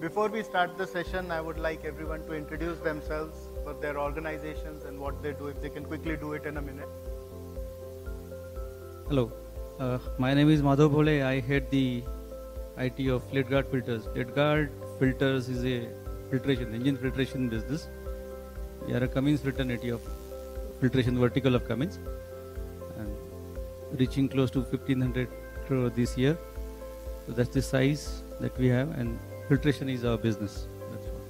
Before we start the session, I would like everyone to introduce themselves, what their organizations and what they do, if they can quickly do it in a minute. Hello, my name is Madhav Bhole. I head the IT of Fleetguard Filters. Fleetguard Filters is a engine filtration business. We are a Cummins fraternity of filtration vertical of Cummins, and reaching close to 1500 crore this year. So that's the size that we have, and filtration is our business. That's all.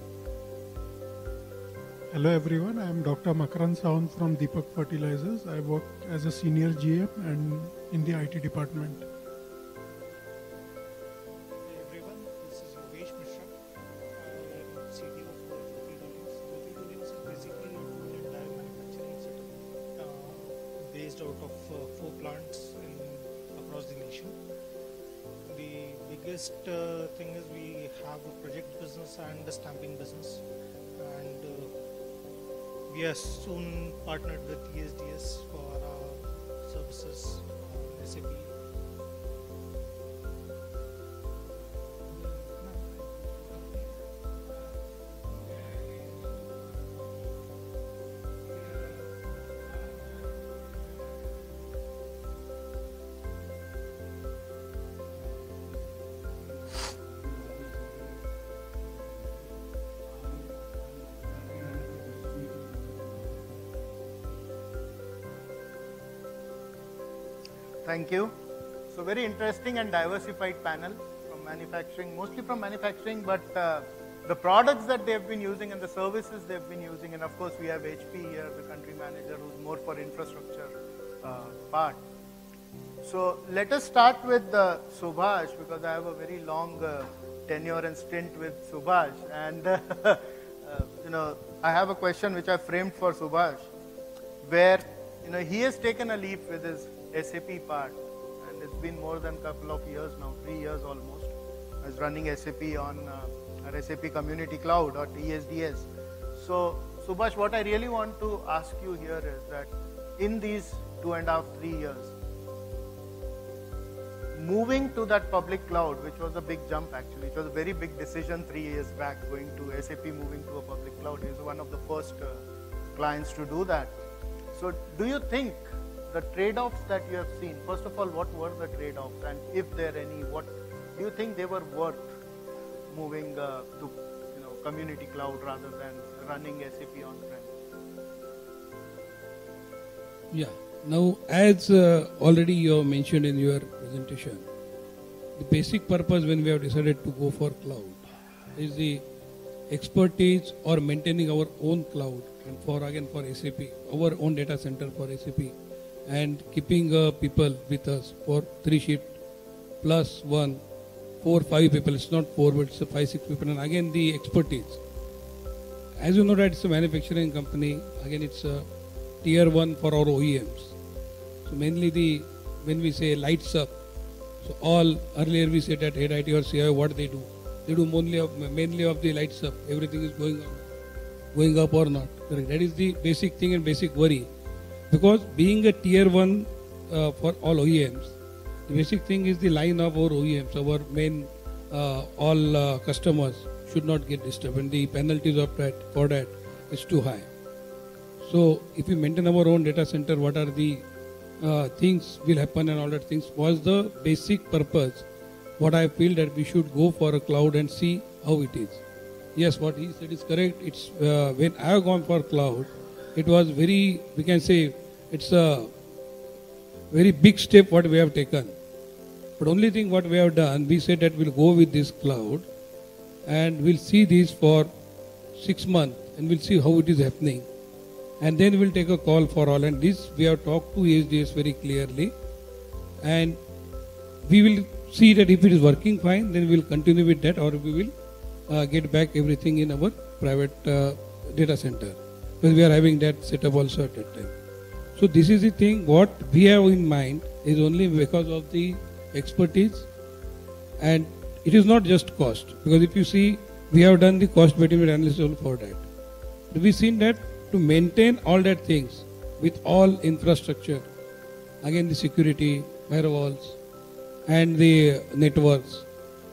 Hello everyone, I am Dr. Makarand Sawant from Deepak Fertilizers. I work as a senior GM and in the IT department. Hey everyone, this is Yogesh Mishra. I am CTO for Jyoti. Jyoti is basically a full entire manufacturing setup based out of 4 plants across the nation. The biggest thing is we have a project business and a stamping business, and we are soon partnered with ESDS for our services on SAP. Thank you. So very interesting and diversified panel from manufacturing, mostly from manufacturing, but the products that they've been using and the services they've been using, and of course we have HP here, the country manager, who's more for infrastructure part. So let us start with Subhash, because I have a very long tenure and stint with Subhash, and I have a question which I framed for Subhash, where he has taken a leap with his SAP part, and it's been more than a couple of years now, 3 years almost, as running SAP on our SAP Community Cloud or ESDS. So Subhash, what I really want to ask you here is that in these 2.5, 3 years, moving to that public cloud, which was a big jump actually, it was a very big decision 3 years back, going to SAP, moving to a public cloud. He was one of the first clients to do that. So do you think the trade-offs that you have seen, first of all, what were the trade-offs, and if there are any, what do you think they were worth moving to community cloud rather than running SAP on-prem? Yeah. Now, as already you have mentioned in your presentation, the basic purpose when we have decided to go for cloud is the expertise or maintaining our own cloud, and for SAP, our own data center for SAP, and keeping people with us for 3 shifts plus 1, 4, 5 people. It's not 4, but it's 5, 6 people. And again, the expertise. As you know that it's a manufacturing company. Again, it's a tier 1 for our OEMs. So mainly when we say lights up, so earlier we said that head IT or CIO, what they do mainly of the lights up. Everything is going up or not. Correct. That is the basic thing and basic worry. Because being a tier 1 for all OEMs, the basic thing is the line of our OEMs, our main all customers should not get disturbed, and the penalties for that is too high. So if we maintain our own data center, what are the things will happen and all that things was the basic purpose. What I feel that we should go for a cloud and see how it is. Yes, what he said is correct. It's when I have gone for cloud, it was we can say, it's a very big step what we have taken. But only thing what we have done, we said that we'll go with this cloud and we'll see this for 6 months and we'll see how it is happening. And then we'll take a call for all. And this we have talked to ESDS very clearly. And we will see that if it is working fine, then we'll continue with that, or we will get back everything in our private data center. Because we are having that setup also at that time. So this is the thing, what we have in mind is only because of the expertise, and it is not just cost. Because if you see, we have done the cost benefit analysis for that. We've seen that to maintain all that things with all infrastructure, again the security, firewalls, and the networks,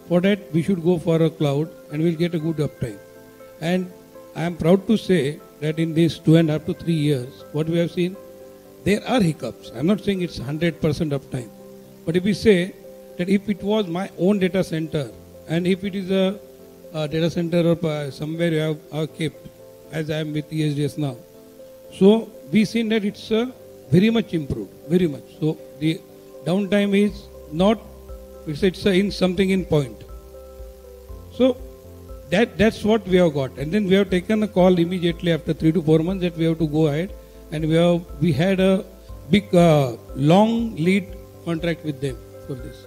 For that, we should go for a cloud and we'll get a good uptime. And I am proud to say that in these 2.5 to 3 years, what we have seen, there are hiccups. I'm not saying it's 100% uptime. But if we say that if it was my own data center and if it is a data center or somewhere you have kept, as I am with ESDS now, so we seen that it's very much improved, very much. So the downtime is not, it's in something in point. So that's what we have got. And then we have taken a call immediately after 3 to 4 months that we have to go ahead, and we had a big long lead contract with them for this.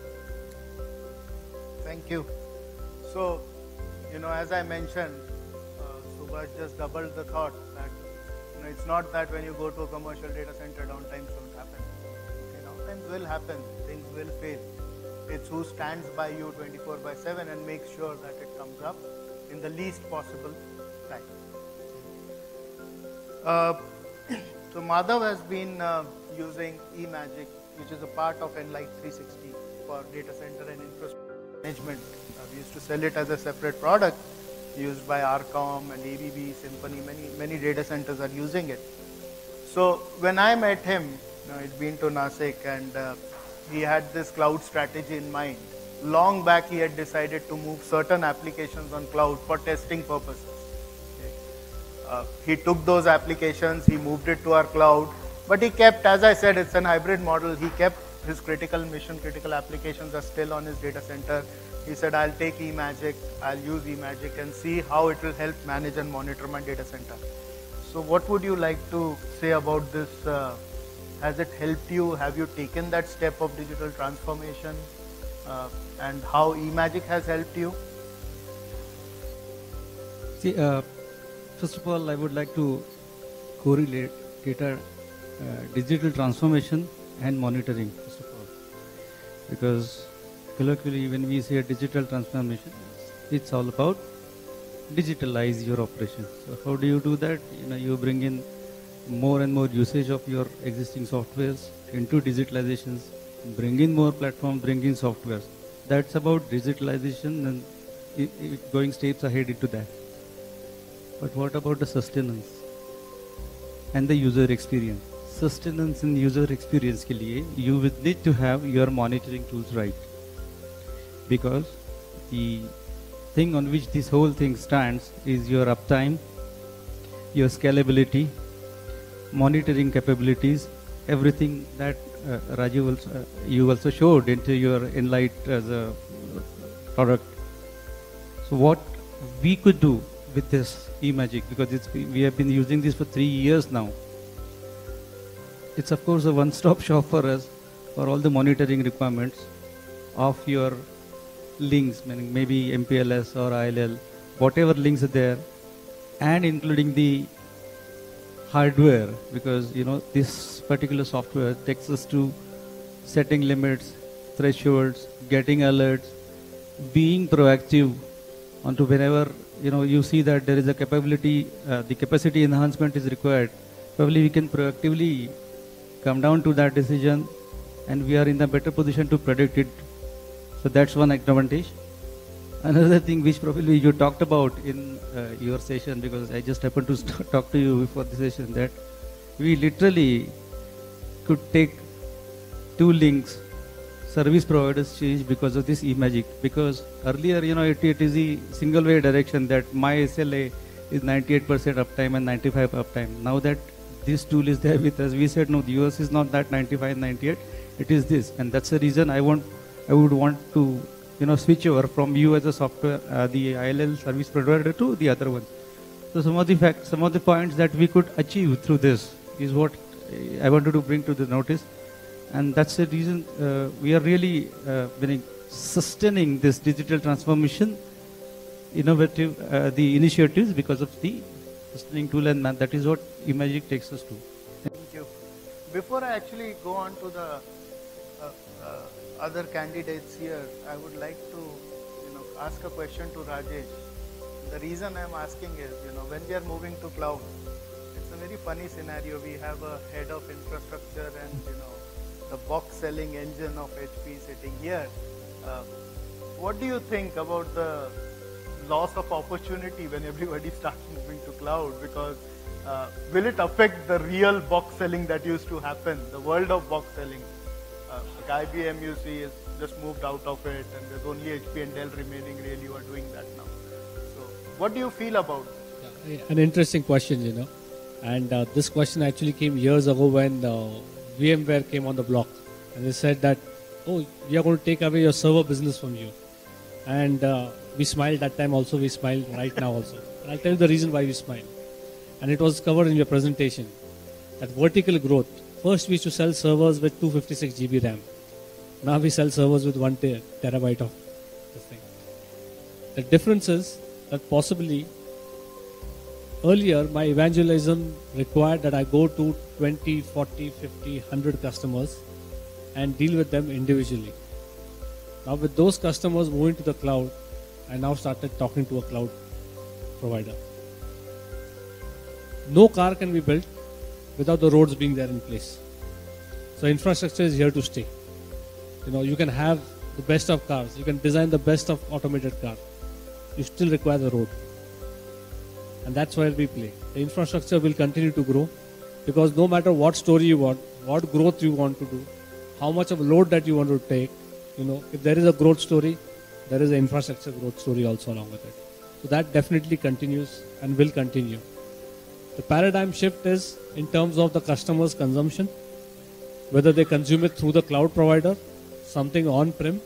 Thank you. So, as I mentioned, Subhash just doubled the thought that it's not that when you go to a commercial data center, downtimes don't happen. Okay, downtimes will happen, things will fail. It's who stands by you 24/7 and makes sure that it comes up in the least possible time. So Madhav has been using eMagic, which is a part of Enlight 360 for data center and infrastructure management. We used to sell it as a separate product used by Arcom and ABB, Symphony, many data centers are using it. So when I met him, I'd been to Nasik, and he had this cloud strategy in mind. Long back he had decided to move certain applications on cloud for testing purposes. Okay. He took those applications, he moved it to our cloud, but he kept, as I said, it's an hybrid model, he kept his mission critical applications are still on his data center. He said, I'll take eMagic, I'll use eMagic and see how it will help manage and monitor my data center. So what would you like to say about this? Has it helped you? Have you taken that step of digital transformation? And how eMagic has helped you? See, first of all, I would like to correlate digital transformation and monitoring, first of all. Because colloquially, when we say digital transformation, it's all about digitalize your operations. So how do you do that? You bring in more and more usage of your existing softwares into digitalizations, bring in more platforms, bring in softwares. That's about digitalization, and going steps ahead into that. But what about the sustenance and the user experience? Sustenance and user experience ke liye, you will need to have your monitoring tools right. Because the thing on which this whole thing stands is your uptime, your scalability, monitoring capabilities, everything that Rajeev you also showed into your Enlight as a product. So what we could do with this eMagic, because we have been using this for 3 years now. It's of course a one-stop shop for us for all the monitoring requirements of your links, meaning maybe MPLS or ILL, whatever links are there, and including the hardware, because this particular software takes us to setting limits, thresholds, getting alerts, being proactive onto whenever you see that there is a capability, the capacity enhancement is required. Probably we can proactively come down to that decision, and we are in a better position to predict it. So that's one advantage. Another thing which probably you talked about in your session, because I just happened to talk to you before the session, that we literally could take 2 links, service providers change because of this eMagic. Because earlier, it is the single way direction that my SLA is 98% uptime and 95 uptime. Now that this tool is there with us, we said no, the US is not that 95, 98, it is this. And that's the reason I would want to switch over from you as a software, the ILL service provider, to the other one. So some of the points that we could achieve through this is what I wanted to bring to the notice. And that's the reason we are really sustaining this digital transformation, innovative, the initiatives, because of the sustaining tool, and that is what eMagic takes us to. Thank you. Before I actually go on to the other candidates here, I would like to ask a question to Rajesh. The reason I'm asking is, when we are moving to cloud, it's a very funny scenario. We have a head of infrastructure and the box selling engine of HP sitting here. what do you think about the loss of opportunity when everybody starts moving to cloud? Because will it affect the real box selling that used to happen, the world of box selling? Like IBM, you see, is just moved out of it, and there's only HP and Dell remaining really who are doing that now. So, what do you feel about this? Yeah, an interesting question, And this question actually came years ago when VMware came on the block. And they said that, oh, we are going to take away your server business from you. And we smiled that time also, we smiled right now also. And I'll tell you the reason why we smiled. And it was covered in your presentation. That vertical growth. First we used to sell servers with 256 GB RAM. Now we sell servers with 1 terabyte of this thing. The difference is that possibly earlier my evangelism required that I go to 20, 40, 50, 100 customers and deal with them individually. Now with those customers moving to the cloud, I now started talking to a cloud provider. No car can be built without the roads being there in place. So infrastructure is here to stay. You can have the best of cars, you can design the best of automated car. You still require the road. And that's where we play. The infrastructure will continue to grow because no matter what story you want, what growth you want to do, how much of load that you want to take, if there is a growth story, there is an infrastructure growth story also along with it. So that definitely continues and will continue. The paradigm shift is in terms of the customer's consumption, whether they consume it through the cloud provider, something on-prem.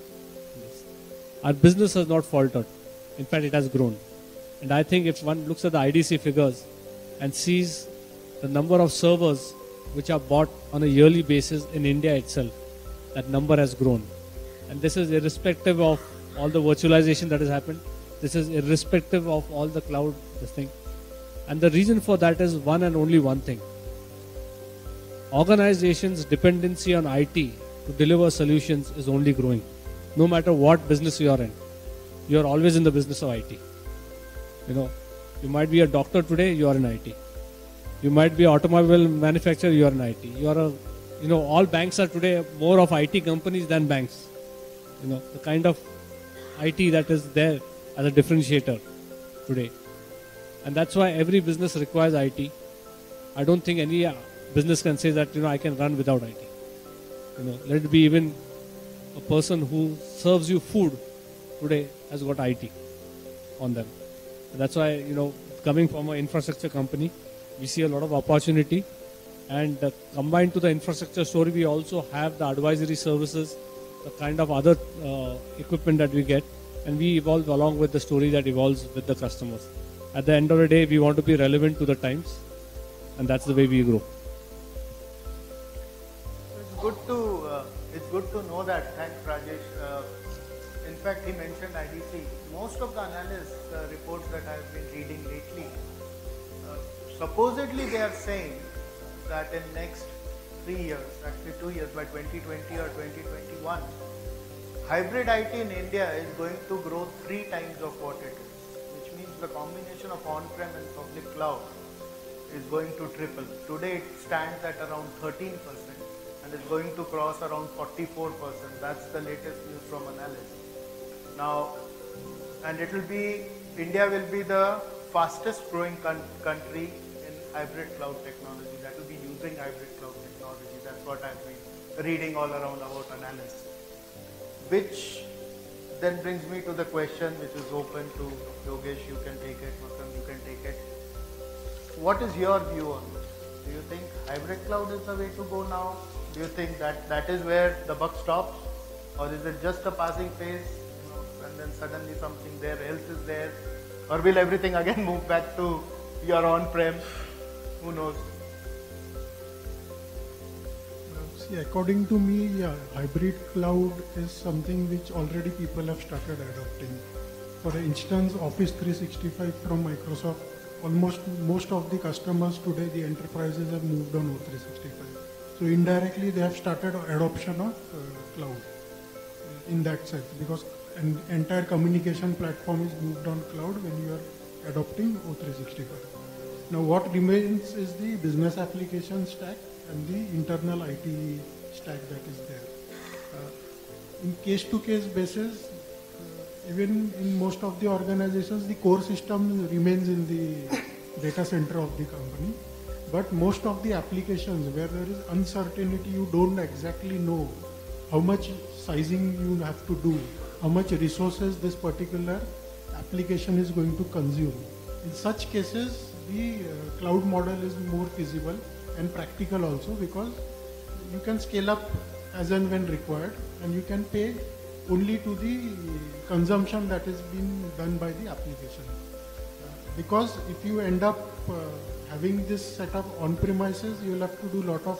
Our business has not faltered. In fact, it has grown. And I think if one looks at the IDC figures and sees the number of servers which are bought on a yearly basis in India itself, that number has grown. And this is irrespective of all the virtualization that has happened. This is irrespective of all the cloud, this thing. And the reason for that is one and only one thing. Organizations' dependency on IT to deliver solutions is only growing. No matter what business you are in, you are always in the business of IT. You might be a doctor today, you are in IT. You might be an automobile manufacturer, you are in IT. All banks are today more of IT companies than banks. The kind of IT that is there as a differentiator today. And that's why every business requires IT. I don't think any business can say that, I can run without IT. Let it be even a person who serves you food today has got IT on them. And that's why, coming from an infrastructure company, we see a lot of opportunity. And combined to the infrastructure story, we also have the advisory services, the kind of other equipment that we get. And we evolve along with the story that evolves with the customers. At the end of the day, we want to be relevant to the times. And that's the way we grow. It's good to know that. Thanks, Rajesh. In fact, he mentioned IDC. Most of the analysts reports that I've been reading lately, supposedly they are saying that in next 3 years, actually 2 years, by 2020 or 2021, hybrid IT in India is going to grow 3 times of what it is, which means the combination of on-prem and public cloud is going to triple. Today it stands at around 13% and is going to cross around 44%. That's the latest news from analysts. Now, and India will be the fastest growing country in hybrid cloud technology. That will be using hybrid cloud technology. That's what I've been reading all around about analysts. Which then brings me to the question which is open to Yogesh, you can take it, Makarand, you can take it. What is your view on this? Do you think hybrid cloud is the way to go now? Do you think that is where the buck stops? Or is it just a passing phase, and then suddenly something else is there? Or will everything again move back to your on-prem? Who knows? See, according to me, hybrid cloud is something which already people have started adopting. For instance, Office 365 from Microsoft, most of the customers today, the enterprises have moved on O365. So indirectly, they have started adoption of cloud in that sense, because an entire communication platform is moved on cloud when you are adopting O365. Now, what remains is the business application stack and the internal IT stack that is there. In case-to-case basis, even in most of the organizations, the core system remains in the data center of the company. But most of the applications where there is uncertainty, you don't exactly know how much sizing you have to do, how much resources this particular application is going to consume. In such cases, the cloud model is more feasible and practical also, because you can scale up as and when required, and you can pay only to the consumption that is being done by the application. Because if you end up having this setup on premises, you will have to do a lot of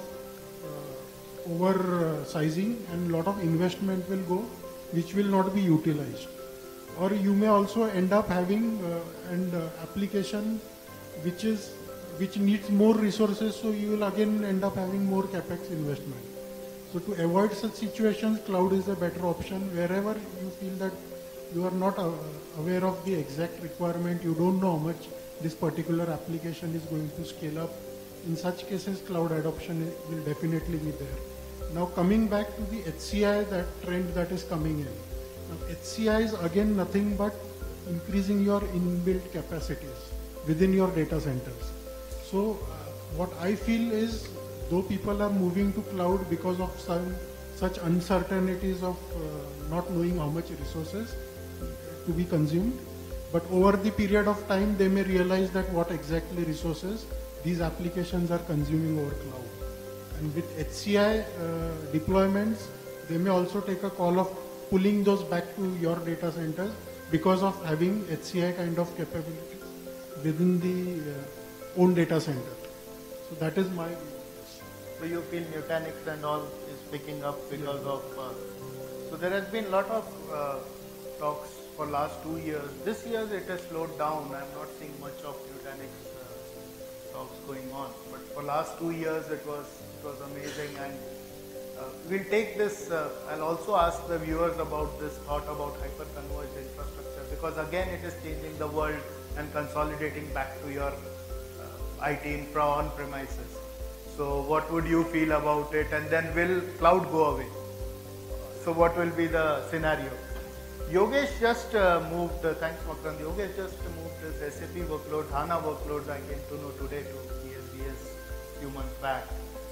oversizing and a lot of investment will go, which will not be utilized. Or you may also end up having an application which needs more resources, so you will again end up having more capex investment. So to avoid such situations, cloud is a better option. Wherever you feel that you are not aware of the exact requirement, you don't know how much this particular application is going to scale up. In such cases, cloud adoption will definitely be there. Now coming back to the HCI, that trend that is coming in. Now, HCI is again nothing but increasing your inbuilt capacities within your data centers. So what I feel is, though people are moving to cloud because of such uncertainties of not knowing how much resources to be consumed, but over the period of time they may realize that what exactly resources these applications are consuming over cloud. And with HCI deployments, they may also take a call of pulling those back to your data centers because of having HCI kind of capabilities within the own data center. So that is my view. So you feel Nutanix and all is picking up because of, so there has been a lot of talks for last 2 years. This year it has slowed down. I'm not seeing much of Nutanix talks going on. But for last 2 years it was amazing, and we'll take this, I'll also ask the viewers about this thought about hyper-converged infrastructure, because again it is changing the world and consolidating back to your IT infra on premises. So what would you feel about it, and then will cloud go away? So what will be the scenario? Yogesh just moved, thanks Makarand, Yogesh just moved his SAP workload, HANA workload, I came to know today, to ESDS few months back.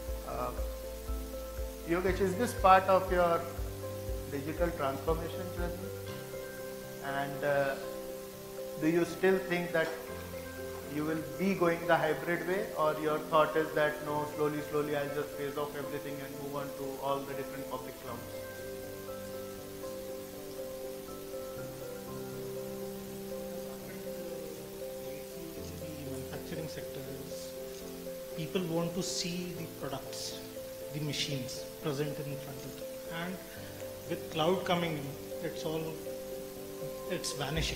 Yogesh, is this part of your digital transformation journey? And do you still think that you will be going the hybrid way, or your thought is that no, slowly I'll just phase off everything and move on to all the different public clouds? The manufacturing sector is, people want to see the products, the machines present in front of them, and with cloud coming in, it's vanishing.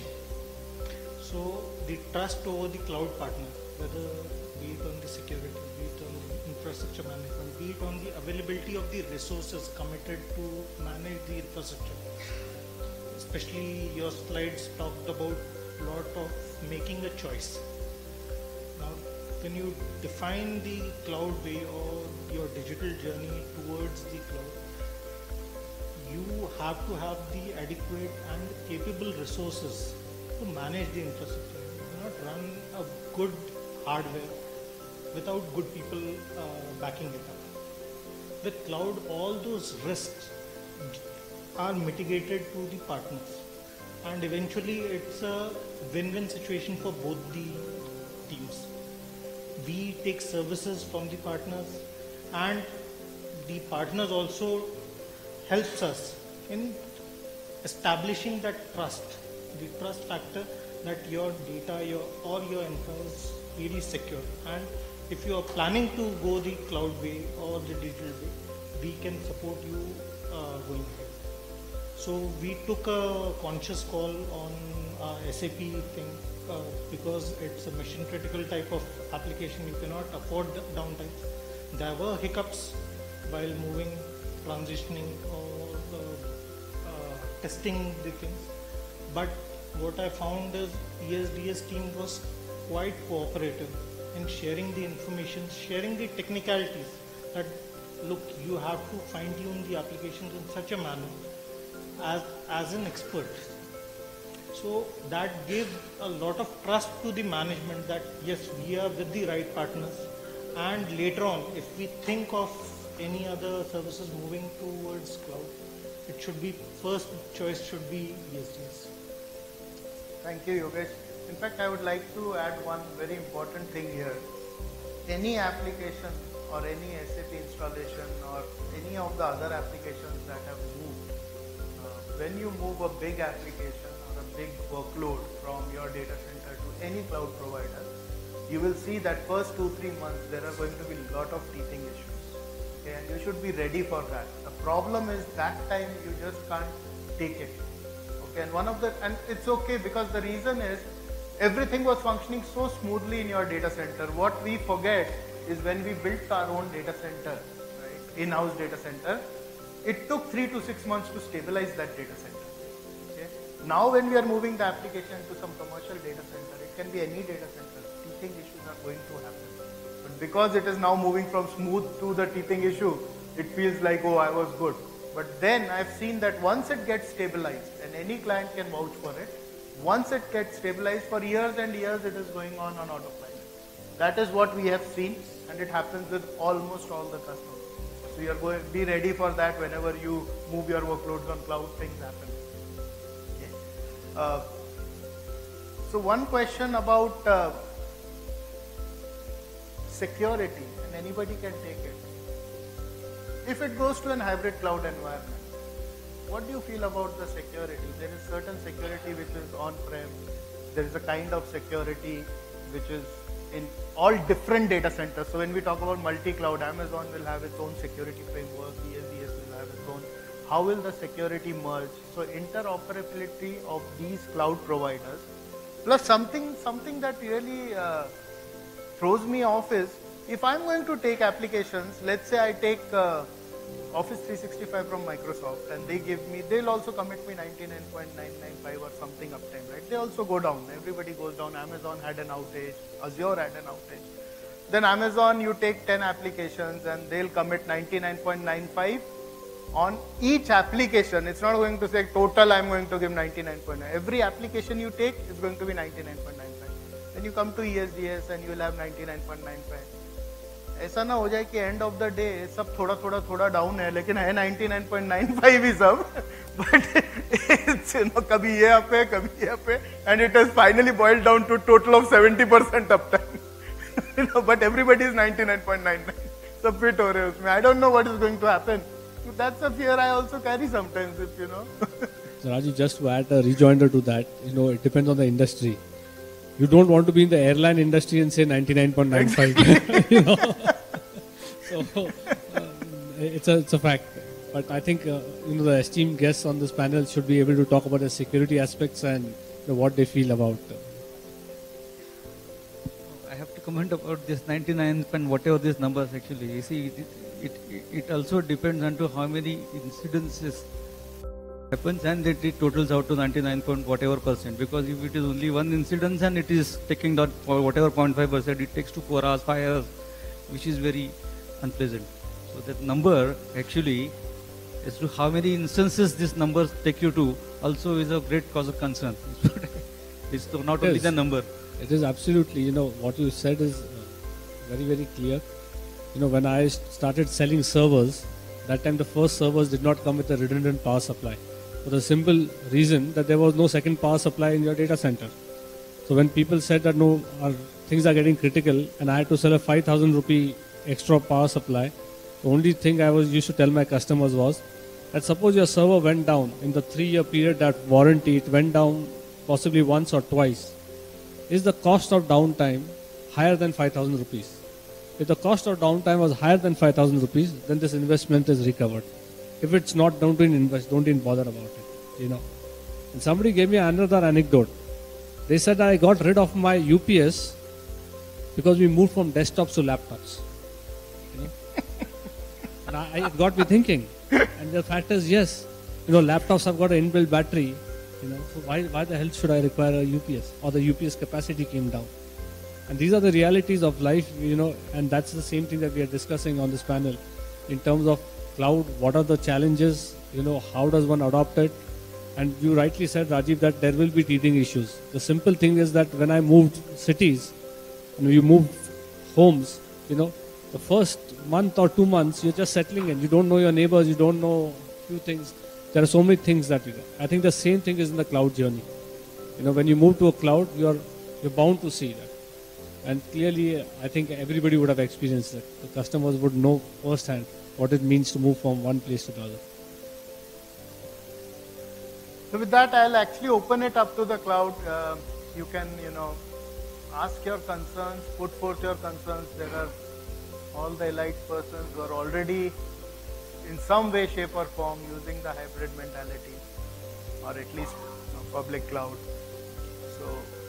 So the trust over the cloud partner, whether be it on the security, be it on the infrastructure management, be it on the availability of the resources committed to manage the infrastructure. Especially your slides talked about a lot of making a choice. Now, when you define the cloud way or your digital journey towards the cloud, you have to have the adequate and capable resources to manage the infrastructure. You cannot run a good hardware without good people backing it up. With cloud, all those risks are mitigated to the partners, and eventually it's a win-win situation for both the teams. We take services from the partners, and the partners also helps us in establishing that trust, the trust factor that your data, all your info is really secure. And if you are planning to go the cloud way or the digital way, we can support you going ahead. So we took a conscious call on SAP thing because it's a mission critical type of application. You cannot afford downtime. There were hiccups while moving, transitioning or testing the things. But what I found is ESDS team was quite cooperative in sharing the information, sharing the technicalities that look, you have to fine tune the applications in such a manner as an expert. So that gave a lot of trust to the management that yes, we are with the right partners. And later on, if we think of any other services moving towards cloud, it should be, first choice should be ESDS. Thank you, Yogesh. In fact, I would like to add one very important thing here. Any application or any SAP installation or any of the other applications that have moved, when you move a big application or a big workload from your data center to any cloud provider, you will see that first 2-3 months there are going to be a lot of teething issues. Okay, and you should be ready for that. The problem is that time you just can't take it. Okay, and it's okay because the reason is everything was functioning so smoothly in your data center. What we forget is when we built our own data center, right, in-house data center, it took 3 to 6 months to stabilize that data center. Okay? Now when we are moving the application to some commercial data center, it can be any data center, teething issues are going to happen. But because it is now moving from smooth to the teething issue, it feels like, oh, I was good. But then I've seen that once it gets stabilized, and any client can vouch for it, once it gets stabilized, for years and years it is going on autopilot. That is what we have seen, and it happens with almost all the customers. So you are going to be ready for that whenever you move your workloads on cloud, things happen. Okay. So one question about security, and anybody can take it. If it goes to an hybrid cloud environment, what do you feel about the security? There is certain security which is on-prem. There is a kind of security which is in all different data centers. So when we talk about multi-cloud, Amazon will have its own security framework, ESDS will have its own. How will the security merge? So interoperability of these cloud providers. Plus something that really throws me off is, if I'm going to take applications, let's say I take Office 365 from Microsoft and they'll also commit me 99.995 or something uptime, right? They also go down, everybody goes down. Amazon had an outage, Azure had an outage. Then Amazon, you take 10 applications and they'll commit 99.95 on each application. It's not going to say total I'm going to give 99.9. Every application you take is going to be 99.95. Then you come to ESDS and you will have 99.95. ऐसा ना हो जाए कि end of the day सब थोड़ा down है, लेकिन है 99.95 ही सब, बट कभी ये अप है कभी ये अप है, and it has finally boiled down to total of 70% up time, but everybody is 99.99, सब फिट हो रहे हैं उसमें. I don't know what is going to happen. That's a fear I also carry sometimes, if you know. So Rajeev, just to add a rejoinder to that, it depends on the industry. You don't want to be in the airline industry and say 99.95. So it's a fact. But I think the esteemed guests on this panel should be able to talk about the security aspects and what they feel about. I have to comment about this 99 and whatever these numbers actually. You see, it also depends on to how many incidences happens, and it totals out to 99 point whatever percent, because if it is only one incidence and it is taking that for whatever 0.5%, it takes to 4 hours, 5 hours, which is very unpleasant. So that number actually, as to how many instances these numbers take you to, also is a great cause of concern. It's not only the number. It is absolutely, what you said is very, very clear. When I started selling servers, that time the first servers did not come with a redundant power supply, for the simple reason that there was no second power supply in your data center. So when people said that no, our things are getting critical and I had to sell a 5,000 rupee extra power supply, the only thing I used to tell my customers was that suppose your server went down in the 3-year period, that warranty, it went down possibly once or twice. Is the cost of downtime higher than 5,000 rupees? If the cost of downtime was higher than 5,000 rupees, then this investment is recovered. If it's not, don't invest, don't even bother about it, And somebody gave me another anecdote. They said I got rid of my UPS because we moved from desktops to laptops. And it got me thinking. And the fact is, yes, laptops have got an inbuilt battery, so why the hell should I require a UPS? Or the UPS capacity came down. And these are the realities of life, and that's the same thing that we are discussing on this panel in terms of cloud. What are the challenges? How does one adopt it? And you rightly said, Rajeev, that there will be teething issues. The simple thing is that when I moved cities, you move homes, the first month or 2 months, you're just settling in. You don't know your neighbors, you don't know few things. There are so many things that you do. I think the same thing is in the cloud journey. When you move to a cloud, you're bound to see that. And clearly, I think everybody would have experienced that. The customers would know firsthand what it means to move from one place to the other. So with that, I'll actually open it up to the cloud. You can, ask your concerns, put forth your concerns. There are all the elite persons who are already in some way, shape or form using the hybrid mentality, or at least public cloud. So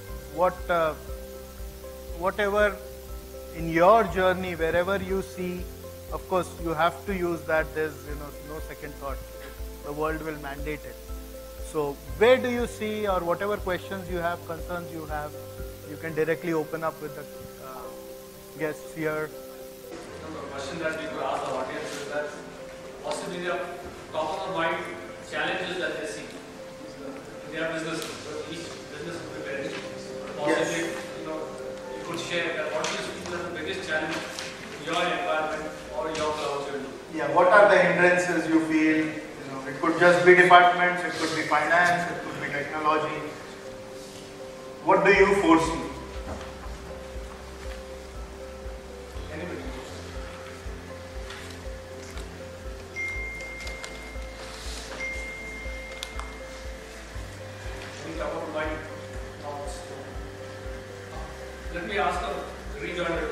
whatever in your journey, wherever you see, of course you have to use that. There's no second thought. The world will mandate it. So where do you see, or whatever questions you have, concerns you have, you can directly open up with the guests here. The question that we could ask the audience is that possibly the top of the mind challenges that they see in their businesses. So each business will be very possibly, you could share that what do you see as the biggest challenge in your environment or your cloud journey? Yeah, what are the hindrances you feel? It could just be departments, it could be finance, it could be technology. What do you foresee? Anybody? Any top of mind thoughts? Let me ask a rejoiner.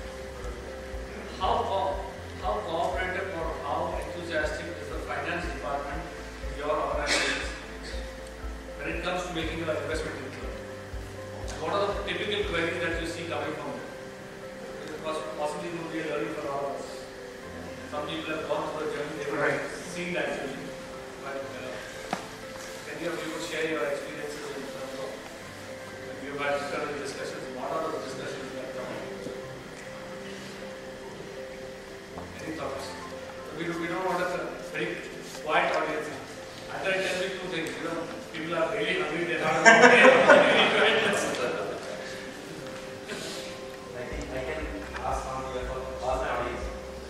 How cooperative or how enthusiastic is the finance department in your organization when it comes to making an investment in cloud? What are the typical queries that you see coming from it? It possibly would be a learning for all of us. Some people have gone through the journey, they would have seen that journey. But any of you could share your experiences in terms of when you have had certain discussions, what are those discussions that come up? Any thoughts? We don't want a very quiet audience. Either it can be two things, people are really hungry, they're not really quiet. I think I can ask on behalf of all the audience.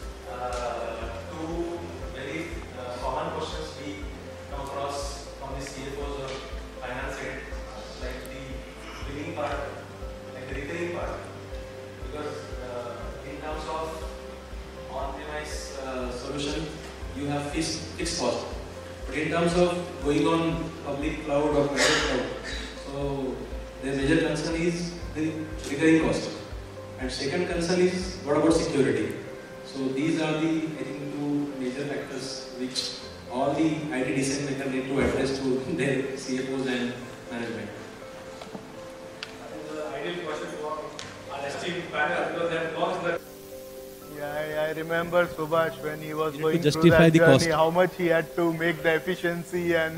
Two very common questions we come across from the CFOs or finance head, like the billing part, like the recurring part. Because in terms of on-premise solution, you have fixed cost. But in terms of going on public cloud or private cloud, so the major concern is the recurring cost. And second concern is what about security? So these are the, I think, two major factors which all the IT decision makers need to address to their CFOs and management. I think the ideal question for our esteemed panel, because they have launched that. Yeah, I remember Subhash when he was going through justify that the journey, cost. how much he had to make the efficiency and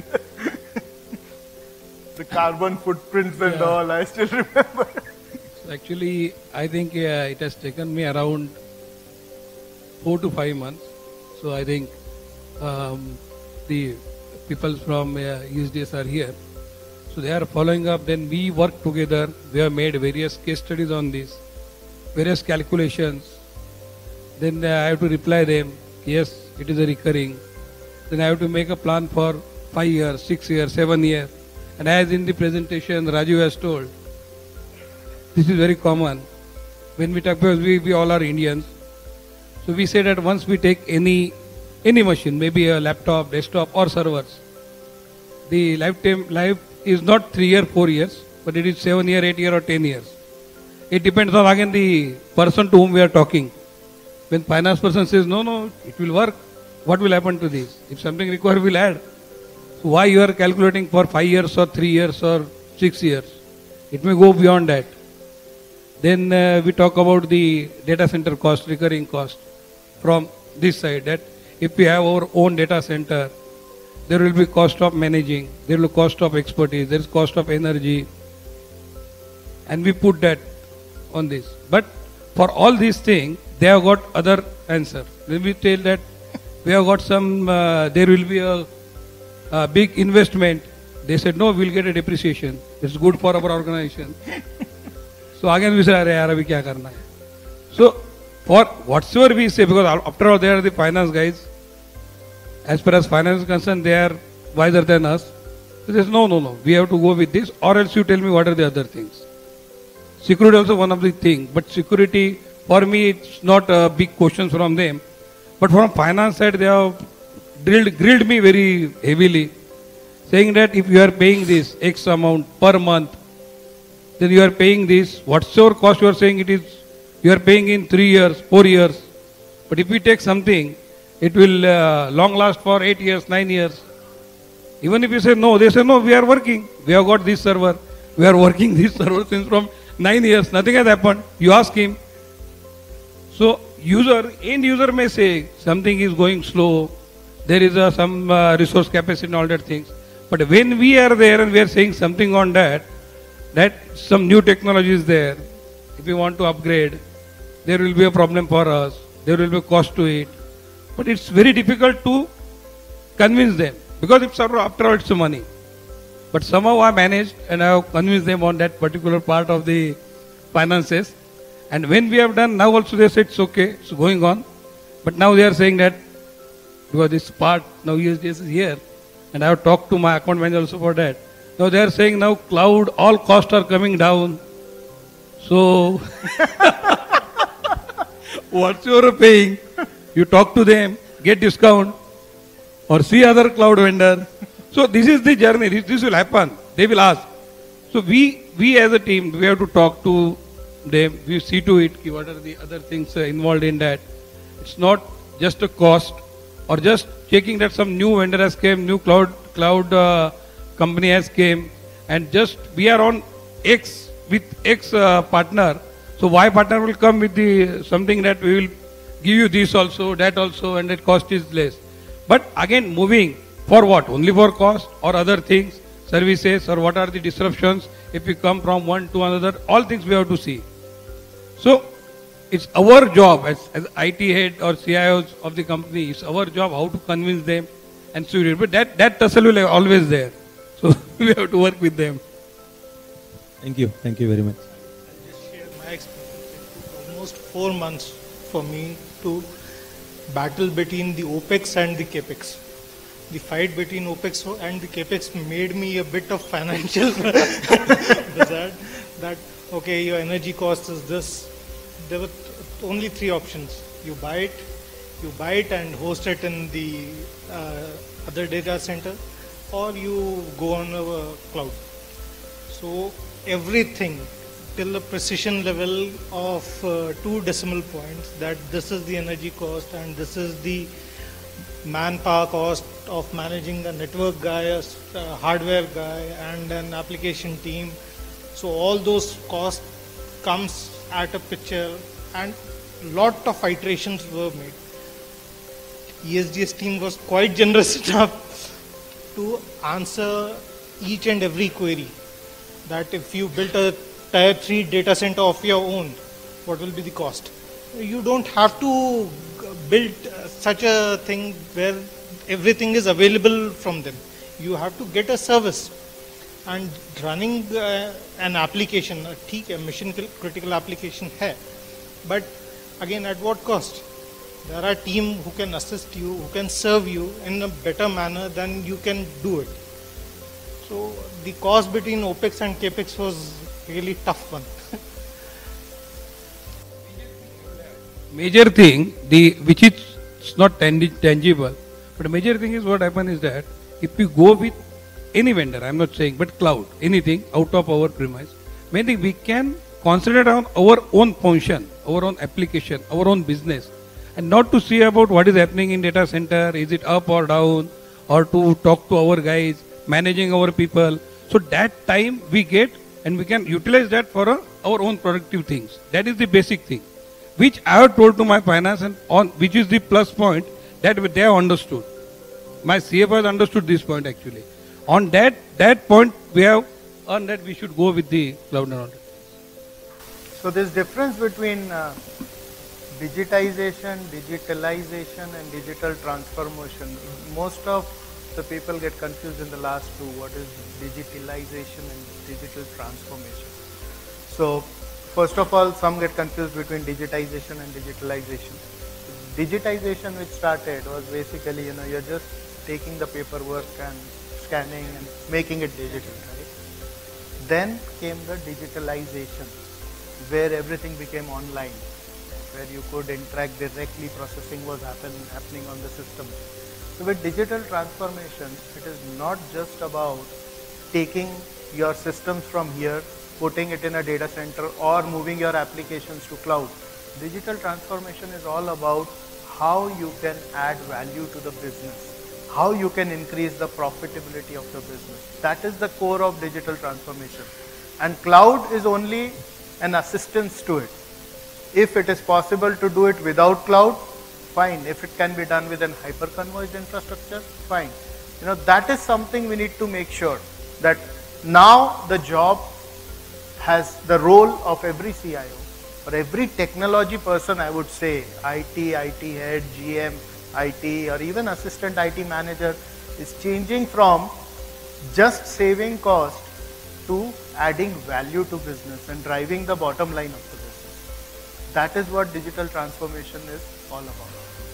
the carbon footprints and all. I still remember. So actually, I think it has taken me around 4 to 5 months. So I think the people from ESDS are here. So they are following up. Then we work together. We have made various case studies on this, various calculations. Then I have to reply them, yes, it is a recurring. Then I have to make a plan for 5 years, 6 years, 7 years. And as in the presentation Raju has told, this is very common. When we talk about, we all are Indians. So we say that once we take any machine, maybe a laptop, desktop or servers, the life is not 3 years, 4 years, but it is 7 years, 8 years or 10 years. It depends on again the person to whom we are talking. When finance person says, no, it will work, what will happen to this? If something required, we'll add. So why you are calculating for 5 years or 3 years or 6 years? It may go beyond that. Then we talk about the data center cost, recurring cost from this side, that if we have our own data center, there will be cost of managing, there will be cost of expertise, there is cost of energy, and we put that on this. But for all these things, they have got other answer. When we tell that we have got some, there will be a big investment They said, no, we'll get a depreciation. It's good for our organization. So again we said, yaar, abhi kya karna hai? So for whatsoever we say, because after all they are the finance guys, as far as finance is concerned, they are wiser than us. He says, no, we have to go with this, or else you tell me what are the other things. Security also one of the things, but security, for me, it's not a big question from them. But from finance side, they have grilled me very heavily, saying that if you are paying this X amount per month, then you are paying this, whatsoever cost you are saying it is, you are paying in 3 years, 4 years. But if we take something, it will long last for 8 years, 9 years. Even if you say no, they say no, we are working. We have got this server. We are working this server since from 9 years. Nothing has happened. You ask him. So end user may say something is going slow. There is some resource capacity and all that things. But when we are there and we are saying something on that some new technology is there. If we want to upgrade, there will be a problem for us. There will be a cost to it. But it's very difficult to convince them. Because it's after all it's money. But somehow I managed and I have convinced them on that particular part of the finances. And when we have done, now also they said it's okay, it's going on. But now they are saying that, because this part, now ESDS is here, and I have talked to my account manager also for that. Now they are saying now cloud, all costs are coming down. So, what you are paying, you talk to them, get discount, or see other cloud vendor. So this is the journey, this will happen. They will ask. So we as a team, we have to talk to them, we see to it, what are the other things involved in that. It's not just a cost, or just checking that some new vendor has came, new cloud company has came, and just we are on X with X partner. So Y partner will come with the something that we will give you this also, that also, and that cost is less. But again, moving for what? Only for cost or other things, services, or what are the disruptions if we come from one to another, all things we have to see. So it's our job as IT head or CIOs of the company, it's our job how to convince them and so it. But that tussle will be always there. So we have to work with them. Thank you very much. I'll just share my experience. It took almost 4 months for me to battle between the OPEX and the CAPEX. The fight between OPEX and the CAPEX made me a bit of financial hazard. That, okay, your energy cost is this. There were only 3 options. You buy it and host it in the other data center, or you go on a cloud. So everything till the precision level of 2 decimal points, that this is the energy cost and this is the manpower cost of managing a network guy, a hardware guy, and an application team. So all those costs comes at a picture, and lot of iterations were made. ESDS team was quite generous enough to answer each and every query. That if you built a tier 3 data center of your own, what will be the cost? You don't have to build such a thing where everything is available from them. You have to get a service. And running an application, a mission critical application hai. But again, at what cost? There are teams who can assist you, who can serve you in a better manner than you can do it. So the cost between OPEX and CAPEX was really tough one. Major thing, which is not tangible, but the major thing is what happens is that if we go with any vendor, I am not saying, but cloud, anything out of our premise, maybe we can concentrate on our own function, our own application, our own business, and not to see about what is happening in data center, is it up or down, or to talk to our guys, managing our people. So that time we get, and we can utilize that for our own productive things. That is the basic thing, which I have told to my finance, and on which is the plus point that they have understood. My CFO has understood this point actually. On that point, we have earned that we should go with the cloud and all that. So this difference between digitization, digitalization, and digital transformation, most of the people get confused in the last two. What is digitalization and digital transformation? So, first of all, some get confused between digitization and digitalization. Digitization which started was basically, you're just taking the paperwork and scanning and making it digital, right? Then came the digitalization, where everything became online, where you could interact directly, processing was happening on the system. So with digital transformation, it is not just about taking your systems from here, putting it in a data center or moving your applications to cloud. Digital transformation is all about how you can add value to the business, how you can increase the profitability of the business. That is the core of digital transformation. And cloud is only an assistance to it. If it is possible to do it without cloud, fine. If it can be done with an hyper-converged infrastructure, fine. That is something we need to make sure that now the job has the role of every CIO or every technology person, I would say, IT head, GM, IT, or even assistant IT manager is changing from just saving cost to adding value to business and driving the bottom line of the business. That is what digital transformation is all about.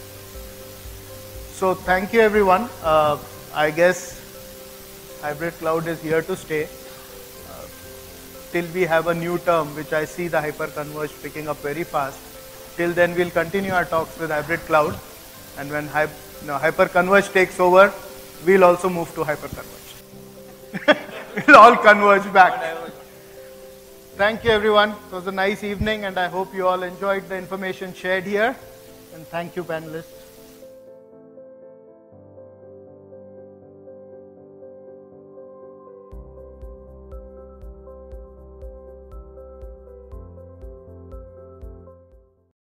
So thank you everyone. I guess hybrid cloud is here to stay. Till we have a new term, which I see the hyper-converged picking up very fast. Till then we'll continue our talks with hybrid cloud. And when hyper-converged takes over, we'll also move to hyper-converged. We'll all converge back. Thank you everyone. It was a nice evening and I hope you all enjoyed the information shared here. And thank you panelists.